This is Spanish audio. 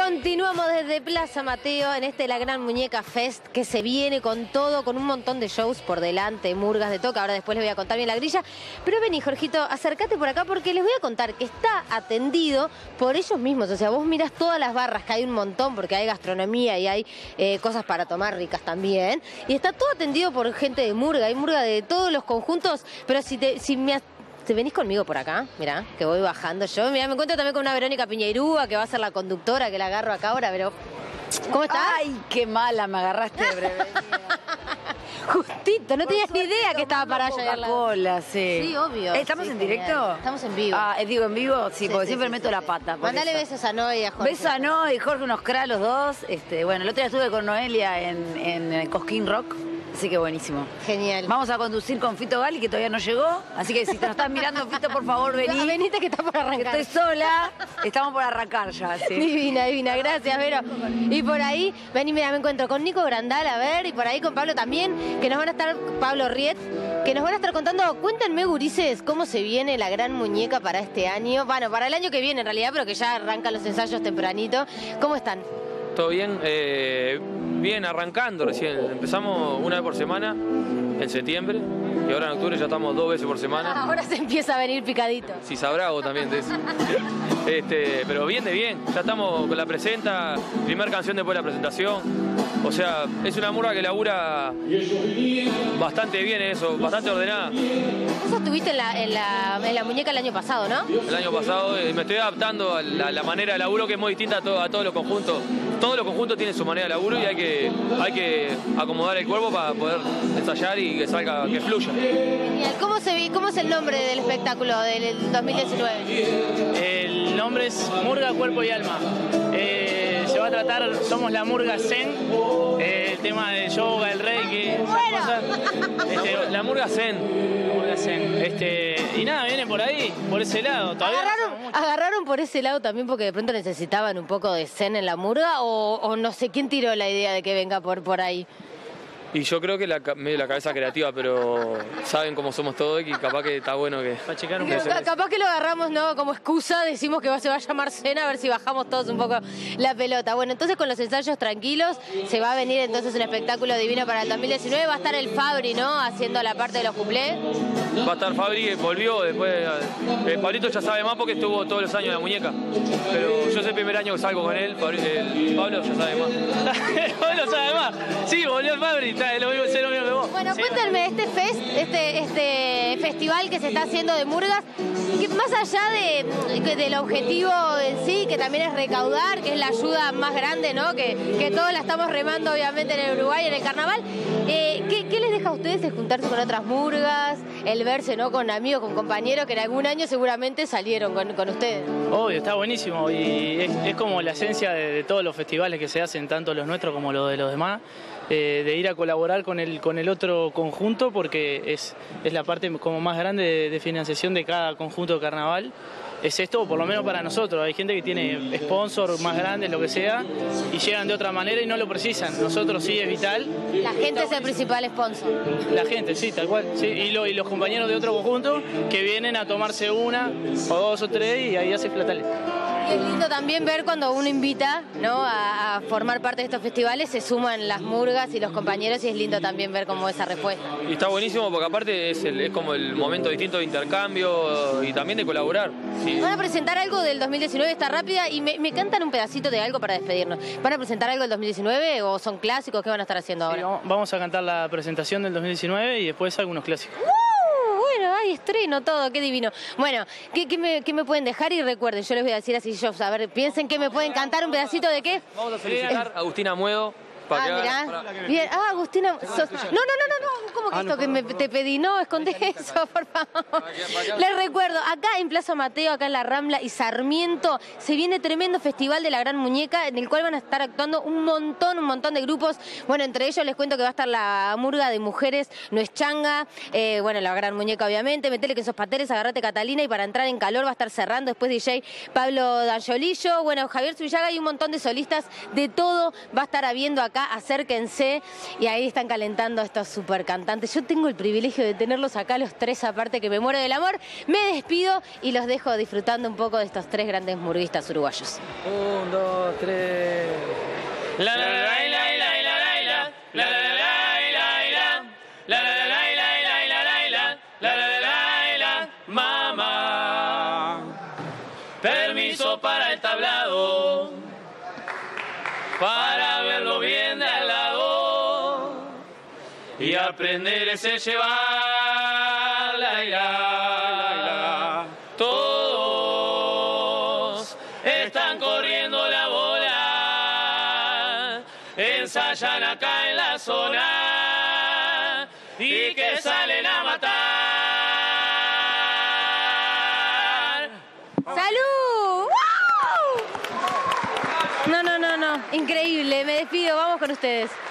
Continuamos desde Plaza Mateo en La Gran Muñeca Fest, que se viene con todo, con un montón de shows por delante, murgas de toca. Ahora después les voy a contar bien la grilla. Pero vení, Jorgito, acércate por acá porque les voy a contar que está atendido por ellos mismos. O sea, vos mirás todas las barras, que hay un montón porque hay gastronomía y hay cosas para tomar ricas también. Y está todo atendido por gente de murga, hay murga de todos los conjuntos. Pero si te venís conmigo por acá, mirá, que voy bajando yo. Mirá, me encuentro también con una Verónica Piñeirúa, que va a ser la conductora, que la agarro acá ahora, pero... ¿Cómo estás? Ay, qué mala, me agarraste de brevedad. Justito, no tenías ni idea que estaba para allá. Coca-Cola, sí. Sí, obvio. ¿Estamos sí, en genial. directo? Estamos en vivo. Ah, digo, en vivo, sí, porque siempre sí, meto la pata. Mandale besos a Noé y a Jorge. Besos a Noé y Jorge, unos cra los dos. Bueno, el otro día estuve con Noelia en Cosquín Rock. Así que buenísimo. Genial. Vamos a conducir con Fito Gali, que todavía no llegó. Así que si te lo estás mirando, Fito, por favor, vení. No, venite que está por arrancar. Que estoy sola. Estamos por arrancar ya, sí. Divina, divina. Gracias, Vero. Y por ahí, vení, mira, me encuentro con Nico Grandal, a ver, y por ahí con Pablo también, que nos van a estar, Pablo Riet, que nos van a estar contando. Cuéntenme, gurises, cómo se viene la Gran Muñeca para este año. Bueno, para el año que viene, en realidad, pero que ya arrancan los ensayos tempranito. ¿Cómo están? Todo bien, bien arrancando recién. Empezamos una vez por semana en septiembre y ahora en octubre ya estamos 2 veces por semana. Ahora se empieza a venir picadito. Si sabrá vos también de eso. Pero bien de bien, ya estamos con la presenta, primer canción después de la presentación. O sea, es una murga que labura bastante bien eso, bastante ordenada. Vos estuviste en la muñeca el año pasado, ¿no? El año pasado me estoy adaptando a la manera de laburo, que es muy distinta a todos los conjuntos. Todos los conjuntos tienen su manera de laburo y hay que acomodar el cuerpo para poder ensayar y que salga, que fluya. Genial. ¿Cómo es el nombre del espectáculo del 2019? El nombre es Murga, Cuerpo y Alma. Se va a tratar, somos la Murga Zen, el tema del yoga, el reiki, esas cosas. La murga Zen. La Murga Zen. Y nada, viene por ahí, por ese lado. Todavía ¿Agarraron por ese lado también porque de pronto necesitaban un poco de zen en la murga o no sé quién tiró la idea de que venga por ahí? Y yo creo que medio la cabeza creativa, pero saben cómo somos todos y capaz que está bueno que... para checar un Capaz que lo agarramos, ¿no? Como excusa, decimos que se va a llamar cena, a ver si bajamos todos un poco la pelota. Bueno, entonces con los ensayos tranquilos, se va a venir entonces un espectáculo divino para el 2019. Va a estar el Fabri, ¿no? Haciendo la parte de los cuplés. Va a estar Fabri, volvió después. Pablito ya sabe más porque estuvo todos los años en la muñeca. Pero yo es el primer año que salgo con él. Pablo ya sabe más. Pablo sabe más. Sí, volvió el Fabri. Sé lo mismo que vos. Bueno, cuéntenme, este festival que se está haciendo de murgas, que más allá del objetivo en sí, que también es recaudar, que es la ayuda más grande, ¿no? Que todos la estamos remando obviamente en el Uruguay, en el carnaval. ¿Qué les deja a ustedes el juntarse con otras murgas, el verse, ¿no? Con amigos, con compañeros que en algún año seguramente salieron con ustedes? Obvio, está buenísimo y es como la esencia de todos los festivales que se hacen, tanto los nuestros como los de los demás. De ir a colaborar con el otro conjunto porque es la parte como más grande de financiación de cada conjunto de carnaval. Es esto, por lo menos para nosotros. Hay gente que tiene sponsor más grandes, lo que sea, y llegan de otra manera y no lo precisan. Nosotros sí es vital. La gente es el principal sponsor. La gente, sí, tal cual. Sí. Y los compañeros de otro conjunto que vienen a tomarse una, o 2 o 3 y ahí hace platales. Y es lindo también ver cuando uno invita, ¿no? a formar parte de estos festivales, se suman las murgas y los compañeros y es lindo también ver cómo esa respuesta. Y está buenísimo porque aparte es como el momento distinto de intercambio y también de colaborar. Sí. Van a presentar algo del 2019, está rápida, y me cantan un pedacito de algo para despedirnos. ¿Van a presentar algo del 2019 o son clásicos? ¿Qué van a estar haciendo ahora? Sí, vamos a cantar la presentación del 2019 y después algunos clásicos. Bueno, hay estreno, todo, qué divino. Bueno, ¿qué me pueden dejar? Y recuerden, yo les voy a decir así, yo, a ver, piensen que me pueden cantar un pedacito de qué. Vamos a felicitar a Agustina Muedo. Mirá. Bien. Agustina. No. ¿Cómo que esto que te pedí? No, escondé eso, por favor. Les recuerdo, acá en Plaza Mateo, acá en la Rambla y Sarmiento, se viene tremendo festival de la Gran Muñeca, en el cual van a estar actuando un montón de grupos. Bueno, entre ellos les cuento que va a estar la murga de mujeres, No es Changa, bueno, la Gran Muñeca obviamente, metele que sos pateres, agarrate Catalina, y para entrar en calor va a estar cerrando después DJ Pablo D'Angiolillo, bueno, Javier Zubillaga y un montón de solistas, de todo va a estar habiendo acá acá, acérquense, y ahí están calentando estos super cantantes. Yo tengo el privilegio de tenerlos acá los tres, aparte que me muero del amor. Me despido y los dejo disfrutando un poco de estos tres grandes murguistas uruguayos. 1, 2, 3. La la la la la la la la la la la la la la mamá. Permiso para el tablado, para verlo bien de al lado y aprender ese llevar la ira. Todos están corriendo la bola, ensayan acá en la zona y que salen a matar. ¡Salud! ¡Wow! No, increíble, me despido, vamos con ustedes.